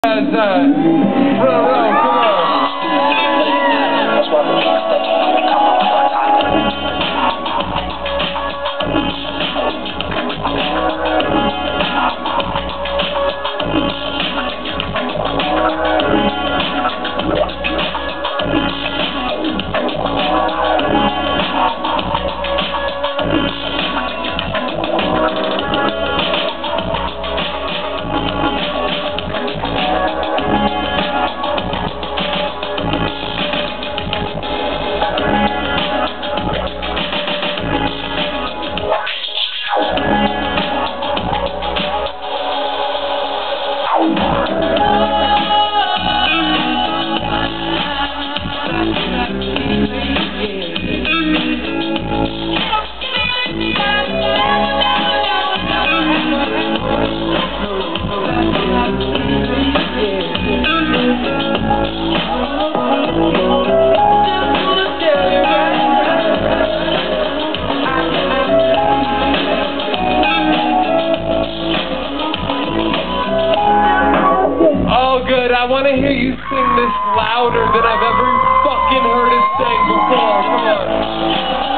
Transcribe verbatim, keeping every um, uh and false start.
As, uh, bro, bro, come on. I want to hear you sing this louder than I've ever fucking heard it sang before. Come on.